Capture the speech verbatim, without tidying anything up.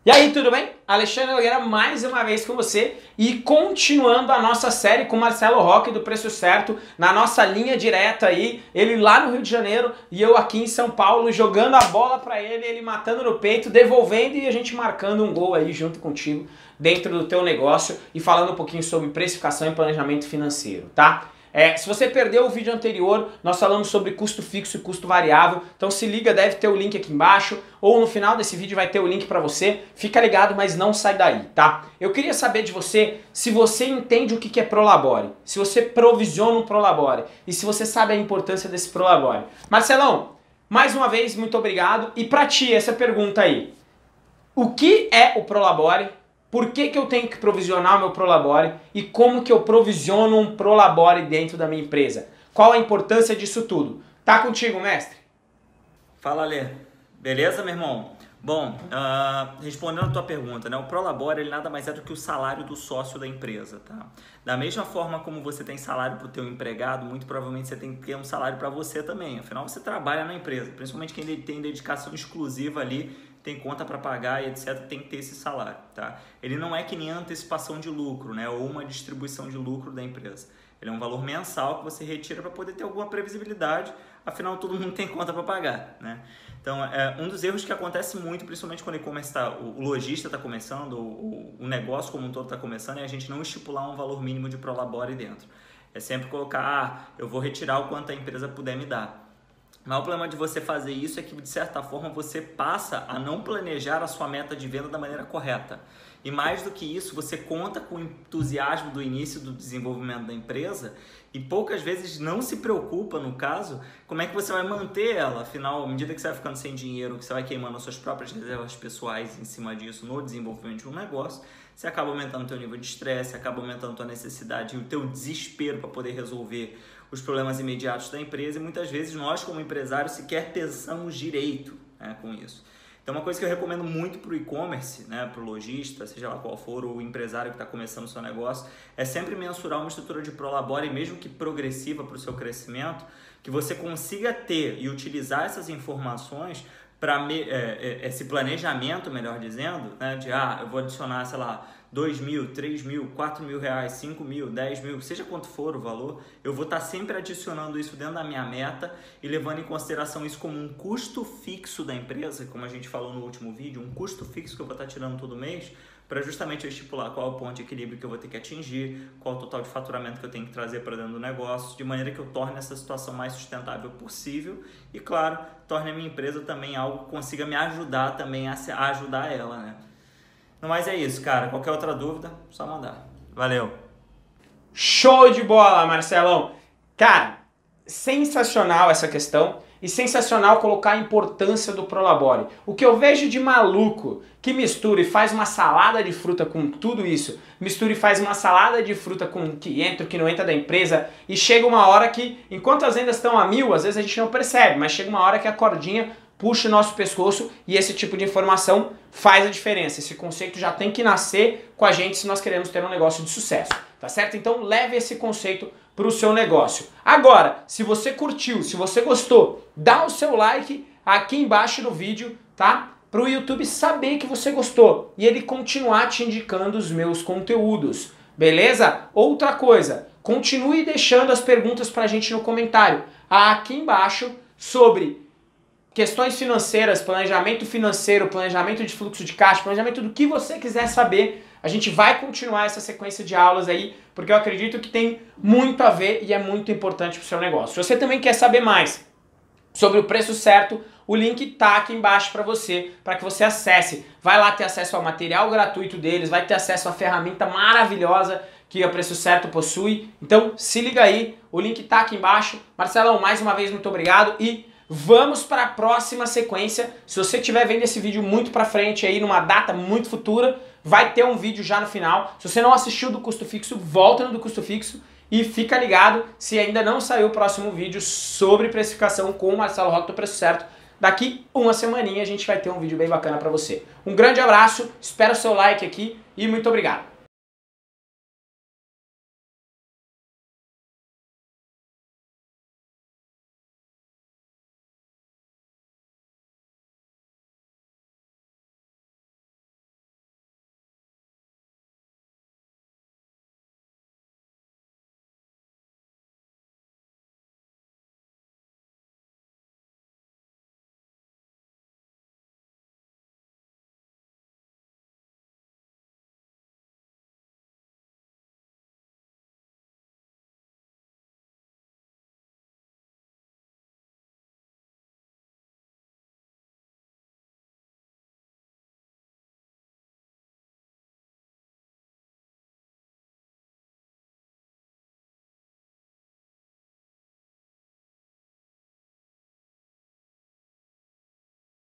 E aí, tudo bem? Alexandre Nogueira mais uma vez com você e continuando a nossa série com Marcelo Roque do Preço Certo, na nossa linha direta aí, ele lá no Rio de Janeiro e eu aqui em São Paulo, jogando a bola pra ele, ele matando no peito, devolvendo e a gente marcando um gol aí junto contigo dentro do teu negócio e falando um pouquinho sobre precificação e planejamento financeiro, tá? É, se você perdeu o vídeo anterior, nós falamos sobre custo fixo e custo variável, então se liga, deve ter o link aqui embaixo, ou no final desse vídeo vai ter o link para você, fica ligado, mas não sai daí, tá? Eu queria saber de você se você entende o que é Prolabore, se você provisiona um Prolabore, e se você sabe a importância desse Prolabore. Marcelão, mais uma vez, muito obrigado, e para ti, essa pergunta aí, o que é o Prolabore? Por que que eu tenho que provisionar o meu Prolabore e como que eu provisiono um Prolabore dentro da minha empresa? Qual a importância disso tudo? Tá contigo, mestre? Fala, Lê. Beleza, meu irmão? Bom, uh, respondendo a tua pergunta, né? O Prolabore ele nada mais é do que o salário do sócio da empresa, tá? Da mesma forma como você tem salário para o teu empregado, muito provavelmente você tem que ter um salário para você também. Afinal, você trabalha na empresa, principalmente quem tem dedicação exclusiva ali, tem conta para pagar e etcétera, tem que ter esse salário, tá? Ele não é que nem antecipação de lucro, né? Ou uma distribuição de lucro da empresa. Ele é um valor mensal que você retira para poder ter alguma previsibilidade, afinal todo mundo tem conta para pagar, né? Então, é um dos erros que acontece muito, principalmente quando o e-commerce tá, o lojista está começando, o, o negócio como um todo está começando, é a gente não estipular um valor mínimo de Prolabore dentro. É sempre colocar, ah, eu vou retirar o quanto a empresa puder me dar. Mas o problema de você fazer isso é que, de certa forma, você passa a não planejar a sua meta de venda da maneira correta. E mais do que isso, você conta com o entusiasmo do início do desenvolvimento da empresa e poucas vezes não se preocupa, no caso, como é que você vai manter ela. Afinal, à medida que você vai ficando sem dinheiro, que você vai queimando as suas próprias reservas pessoais em cima disso no desenvolvimento de um negócio, você acaba aumentando o teu nível de estresse, acaba aumentando a tua necessidade e o teu desespero para poder resolver os problemas imediatos da empresa e muitas vezes nós como empresários sequer pensamos direito, né, com isso. Então uma coisa que eu recomendo muito para o e-commerce, né, para o lojista, seja lá qual for, o empresário que está começando o seu negócio, é sempre mensurar uma estrutura de Prolabore, mesmo que progressiva para o seu crescimento, que você consiga ter e utilizar essas informações para é, é, esse planejamento, melhor dizendo, né, de ah, eu vou adicionar, sei lá, dois mil, três mil, quatro mil reais, cinco mil, dez mil, seja quanto for o valor, eu vou estar sempre adicionando isso dentro da minha meta e levando em consideração isso como um custo fixo da empresa, como a gente falou no último vídeo, um custo fixo que eu vou estar tirando todo mês, para justamente eu estipular qual é o ponto de equilíbrio que eu vou ter que atingir, qual é o total de faturamento que eu tenho que trazer para dentro do negócio, de maneira que eu torne essa situação mais sustentável possível e, claro, torne a minha empresa também algo que consiga me ajudar também a ajudar ela, né? Mas é isso, cara. Qualquer outra dúvida, só mandar. Valeu! Show de bola, Marcelão! Cara, sensacional essa questão e sensacional colocar a importância do Prolabore. O que eu vejo de maluco que mistura e faz uma salada de fruta com tudo isso, mistura e faz uma salada de fruta com o que entra, o que não entra da empresa e chega uma hora que, enquanto as vendas estão a mil, às vezes a gente não percebe, mas chega uma hora que a cordinha puxa o nosso pescoço e esse tipo de informação faz a diferença. Esse conceito já tem que nascer com a gente se nós queremos ter um negócio de sucesso, tá certo? Então leve esse conceito para o seu negócio. Agora, se você curtiu, se você gostou, dá o seu like aqui embaixo no vídeo, tá? Para o YouTube saber que você gostou e ele continuar te indicando os meus conteúdos, beleza? Outra coisa, continue deixando as perguntas para a gente no comentário aqui embaixo sobre questões financeiras, planejamento financeiro, planejamento de fluxo de caixa, planejamento do que você quiser saber. A gente vai continuar essa sequência de aulas aí, porque eu acredito que tem muito a ver e é muito importante para o seu negócio. Se você também quer saber mais sobre o Preço Certo, o link tá aqui embaixo para você, para que você acesse. Vai lá ter acesso ao material gratuito deles, vai ter acesso à ferramenta maravilhosa que o Preço Certo possui. Então se liga aí, o link tá aqui embaixo. Marcelão, mais uma vez muito obrigado e vamos para a próxima sequência. Se você estiver vendo esse vídeo muito para frente aí, numa data muito futura, vai ter um vídeo já no final. Se você não assistiu do custo fixo, volta no do custo fixo e fica ligado se ainda não saiu o próximo vídeo sobre precificação com o Marcelo Roque do Preço Certo. Daqui uma semaninha a gente vai ter um vídeo bem bacana para você. Um grande abraço, espero o seu like aqui e muito obrigado.